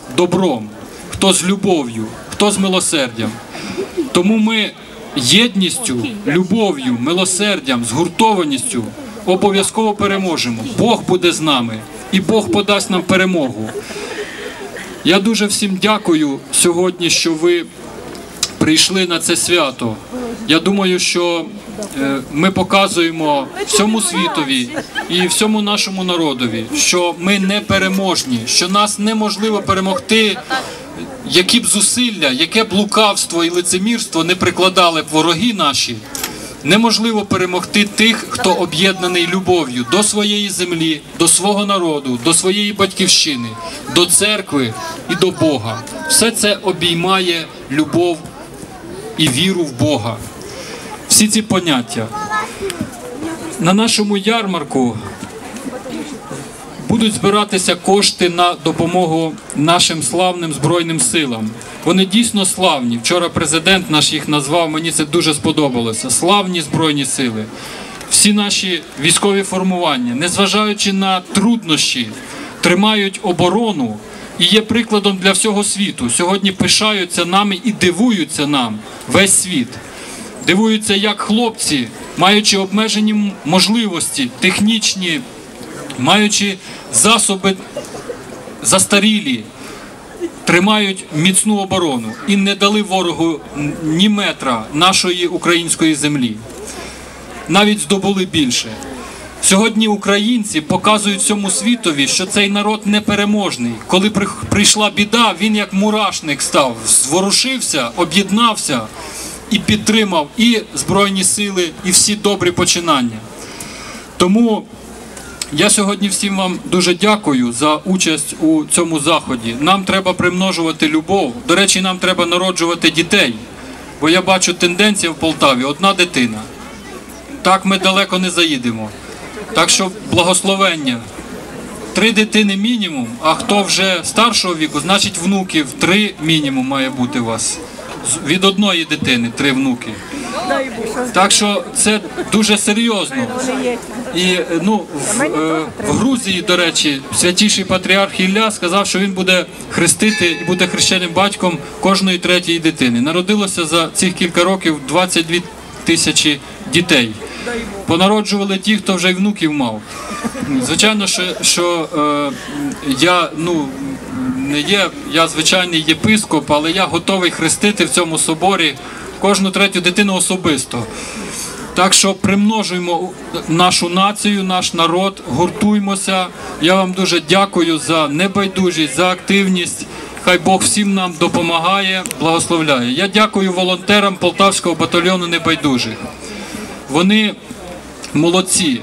добром, хто з любов'ю, хто з милосердям. Тому ми єдністю, любов'ю, милосердям, згуртованістю обов'язково переможемо. Бог буде з нами і Бог подасть нам перемогу. Я дуже всім дякую сьогодні, що ви прийшли на це свято. Я думаю, що ми показуємо всьому світові і всьому нашому народові, що ми непереможні, що нас неможливо перемогти, які б зусилля, яке б лукавство і лицемірство не прикладали б вороги наші. Неможливо перемогти тих, хто об'єднаний любов'ю до своєї землі, до свого народу, до своєї батьківщини, до церкви і до Бога. Все це обіймає любов і віру в Бога. Всі ці поняття. На нашому ярмарку будуть збиратися кошти на допомогу нашим славним Збройним силам. Вони дійсно славні. Вчора президент наш їх назвав, мені це дуже сподобалося. Славні Збройні сили. Всі наші військові формування, незважаючи на труднощі, тримають оборону і є прикладом для всього світу. Сьогодні пишаються нами і дивуються нам весь світ. Дивуються, як хлопці, маючи обмежені можливості, технічні, маючи засоби застарілі, тримають міцну оборону і не дали ворогу ні метра нашої української землі. Навіть здобули більше. Сьогодні українці показують всьому світові, що цей народ непереможний. Коли прийшла біда, він як мурашник став, зворушився, об'єднався і підтримав і Збройні сили, і всі добрі починання. Тому я сьогодні всім вам дуже дякую за участь у цьому заході. Нам треба примножувати любов. До речі, нам треба народжувати дітей. Бо я бачу тенденцію в Полтаві – 1 дитина. Так ми далеко не заїдемо. Так що благословення. 3 дитини мінімум, а хто вже старшого віку, значить внуків 3 мінімум має бути у вас. Від 1 дитини 3 внуки. Так що це дуже серйозно. І в Грузії, до речі, святіший патріарх Ілля сказав, що він буде хрестити і буде хрещеним батьком кожної 3-ї дитини. Народилося за цих кілька років 22 тисячі дітей. Понароджували ті, хто вже й внуків мав. Звичайно, що я звичайний єпископ, але я готовий хрестити в цьому соборі кожну 3-ю дитину особисто. Так що примножуємо нашу націю, наш народ, гуртуймося. Я вам дуже дякую за небайдужість, за активність. Хай Бог всім нам допомагає, благословляє. Я дякую волонтерам Полтавського батальйону небайдужих. Вони молодці.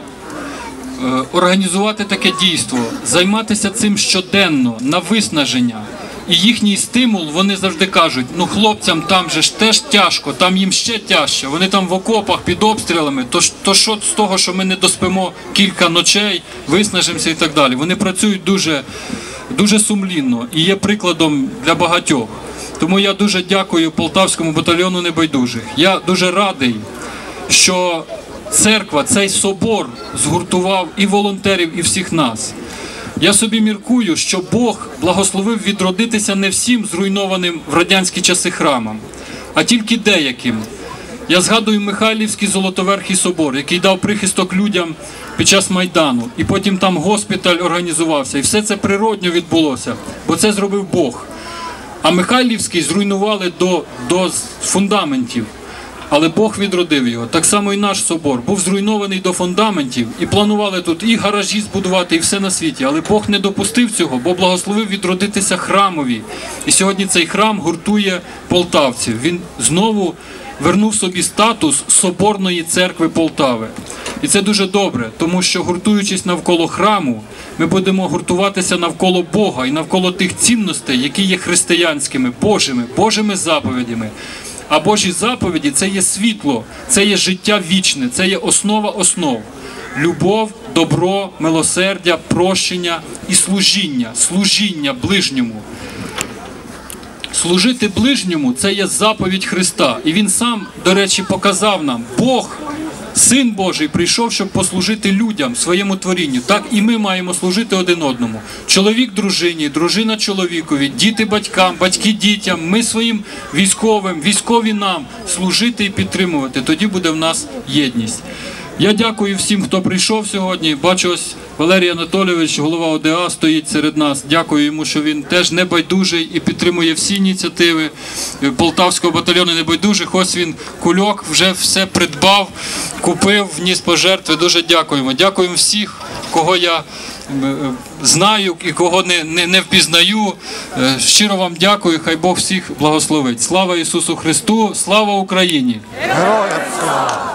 Організувати таке дійство, займатися цим щоденно, на виснаження. І їхній стимул, вони завжди кажуть, хлопцям там же ж теж тяжко, там їм ще тяжче, вони там в окопах під обстрілами, то що з того, що ми не доспимо кілька ночей, виснажимося і так далі. Вони працюють дуже, дуже сумлінно і є прикладом для багатьох. Тому я дуже дякую Полтавському батальйону небайдужих. Я дуже радий, що церква, цей собор згуртував і волонтерів, і всіх нас. Я собі міркую, що Бог благословив відродитися не всім зруйнованим в радянські часи храмам, а тільки деяким. Я згадую Михайлівський Золотоверхий собор, який дав прихисток людям під час Майдану. І потім там госпіталь організувався. І все це природньо відбулося, бо це зробив Бог. А Михайлівський зруйнували до фундаментів. Але Бог відродив його. Так само і наш собор був зруйнований до фундаментів, і планували тут і гаражі збудувати, і все на світі. Але Бог не допустив цього, бо благословив відродитися храмові. І сьогодні цей храм гуртує полтавців. Він знову вернув собі статус Соборної церкви Полтави. І це дуже добре, тому що гуртуючись навколо храму, ми будемо гуртуватися навколо Бога і навколо тих цінностей, які є християнськими, Божими заповідями. А Божі заповіді – це є світло, це є життя вічне, це є основа основ. Любов, добро, милосердя, прощення і служіння ближньому. Служити ближньому – це є заповідь Христа. І Він сам, до речі, показав нам, Бог Син Божий прийшов, щоб послужити людям, своєму творінню. Так і ми маємо служити один одному. Чоловік дружині, дружина чоловікові, діти батькам, батьки дітям, ми своїм військовим, військові нам служити і підтримувати. Тоді буде в нас єдність. Я дякую всім, хто прийшов сьогодні. Бачу, ось Валерій Анатолійович, голова ОДА, стоїть серед нас. Дякую йому, що він теж небайдужий і підтримує всі ініціативи Полтавського батальйону небайдужих. Ось він кульок вже все придбав, купив, вніс пожертви. Дуже дякуємо. Дякуємо всіх, кого я знаю і кого не впізнаю. Щиро вам дякую, хай Бог всіх благословить. Слава Ісусу Христу, слава Україні! Героям слава!